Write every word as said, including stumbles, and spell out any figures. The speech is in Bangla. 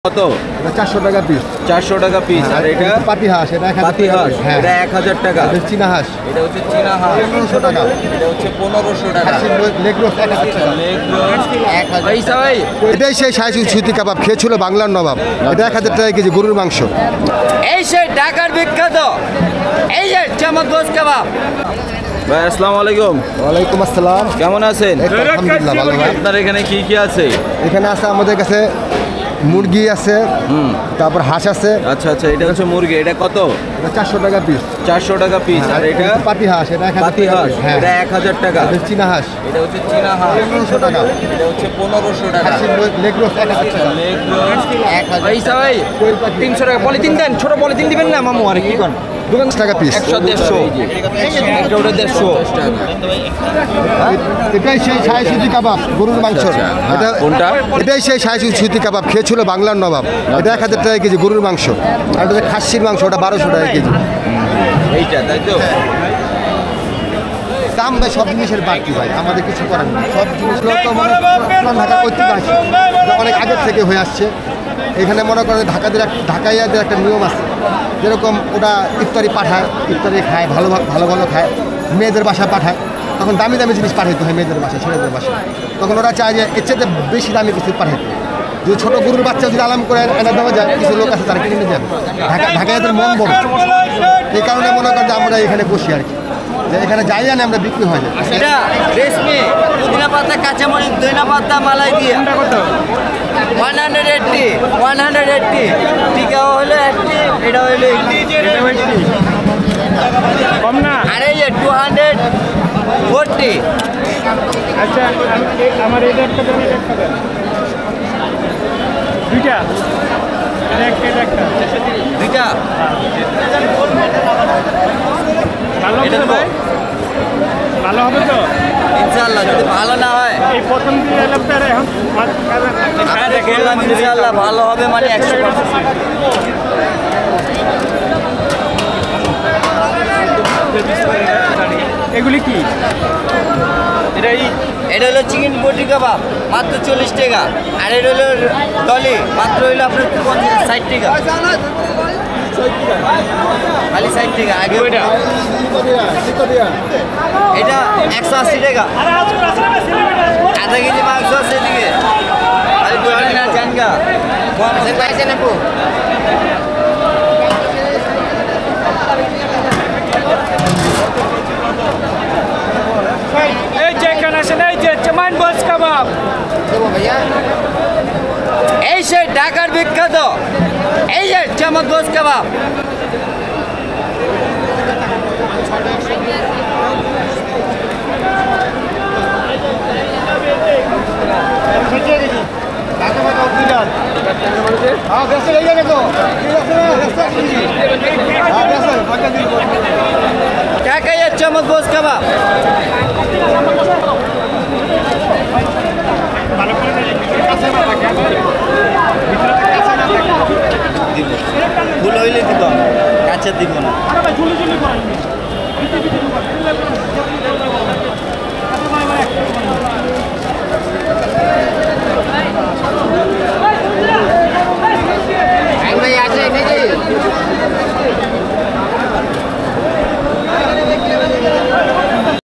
কত? চারশো টাকা পিস। চারশো টাকা পিস। আর এটা পাতি হাঁস, এটা পাতি হাঁস, এটা এক হাজার টাকা। চীনা হাঁস, এটা হচ্ছে চীনা হাঁস, পনেরোশো টাকা। এটা হচ্ছে পনেরোশো টাকা। লেগ রোস্ট এক হাজার টাকা। লেগ রোস্ট এক হাজার। এটাই সেই শাহী সুতি কাবাব, খেয়েছিল বাংলার নবাব। এটা এক হাজার টাকা কেজি গরুর মাংস। এই সেই ঢাকার বিখ্যাত এই যে চমকগোশ কাবাব। ভাই আসসালামু আলাইকুম। ওয়ালাইকুম আসসালাম। কেমন আছেন? আলহামদুলিল্লাহ ভালো ভাই। আপনার এখানে কি কি আছে? এখানে আছে আমাদের কাছে মুরগি আছে, তারপর হাঁস আছে। আচ্ছা আচ্ছা, এটা হচ্ছে মুরগি। এটা কত? এটা চারশো টাকা পিস। চারশো টাকা পিস। আর এটা পাতি হাঁস, এটা পাতি হাঁস, এটা এক হাজার টাকা। চীনা হাঁস, এটা হচ্ছে চীনা হাঁস, পনেরোশো টাকা। এটা হচ্ছে পনেরোশো টাকা। লেগ রোস্ট এক হাজার টাকা। লেগ রোস্ট এক হাজার। ভাই তিনশো টাকা পলিথিন দেন, ছোট পলিথিন দিবেন না মামু? আর কি করেন? দোকান টাকা পিস। একশো দেড়শো একটা ওটা দেড়শো। এটাই সেই শাহী সুতি কাবাব, গরুর মাংস। এটা কোনটা? এটাই সেই শাহী সুতি কাবাব, খেয়েছিল বাংলার নবাব। এটা এক হাজার টাকা কেজি গরুর মাংস। আর এটা খাসির মাংস, ওটা বারোশো টাকা কেজি। এইটা তাই তো? দাম ভাই সব জিনিসের বাড়তি ভাই, আমাদের কিছু করার নেই। সব জিনিসগুলো তো মানে পুরান ঢাকা ঐতিহ্য অনেক আগের থেকে হয়ে আসছে। এখানে মনে করেন ঢাকাদের ঢাকাইয়াদের একটা নিয়ম আছে, যেরকম ওটা ইফতারি পাঠায়, ইফতারি খায়, ভালো ভালো ভালো খায়, মেয়েদের বাসা পাঠায়। তখন দামি দামি জিনিস পাঠাইতে হয় মেয়েদের বাসায়, ছেলেদের বাসায়। তখন ওরা চায় যে এর চেয়ে বেশি দামি কিছু পাঠাইতে। যদি ছোটো গরুর বাচ্চা যদি আলাম করে এনে দেওয়া যায়, কিছু লোক আছে তারা কিনে নিয়ে যাবে। ঢাকা ঢাকাইয়াদের মন বড়, এই কারণে মনে করেন যে আমরা এখানে বসি আর কি, যে এখানে যাই আনে আমরা বিক্রি হয় না। এটা রেশমি পুদিনা পাতা, কাঁচামরিচ, দইনা পাতা, মালাই দিয়ে one hundred eighty one hundred eighty টিকা হলো এইটটি, এটা হলো এইটটি কম না। আর এই যে টু হান্ড্রেড ফোরটি। আচ্ছা আমার এটা একটা দেন, এটা একটা দেন, দুইটা, এটা একটা, এটা একটা, দুইটা ভালো হবে তো ভাই? ভালো হবে তো ইনশাআল্লাহ। যদি ভালো না হয় এই প্রথম দিন এলাম তো, আর এখন আপনি বললাম ইনশাআল্লাহ ভালো হবে, মানে একশো পার্সেন্ট। এগুলি কি? এটাই এটা হলো চিকেন বটি কাবাব, মাত্র চল্লিশ টাকা। আর এটা হলো ডলি, মাত্র হইলো আপনার পঞ্চাশ ষাট টাকা, খালি ষাট টাকা। আগে ওইটা এটা একশো আশি টাকা। আধা কেজি মাংস আছে এদিকে, খালি দোকানে না জানগা পাইছে না। এই যে এখানে আসেন, এই যে চমকগোশ কাবাব। এই সেই ঢাকার বিখ্যাত এই যে চমকগোশ কাবাব। ঢাকায় চমকগোশ কাবাব।